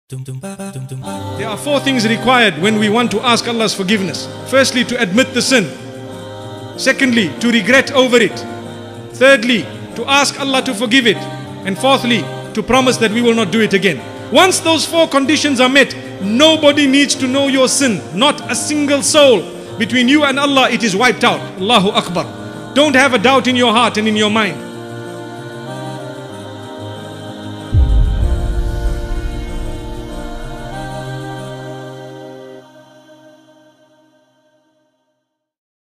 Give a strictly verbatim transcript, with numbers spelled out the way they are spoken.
There are four things required when we want to ask Allah's forgiveness. Firstly, to admit the sin. Secondly, to regret over it. Thirdly, to ask Allah to forgive it. And fourthly, to promise that we will not do it again. Once those four conditions are met, nobody needs to know your sin. Not a single soul. Between you and Allah, it is wiped out. Allahu Akbar. Don't have a doubt in your heart and in your mind.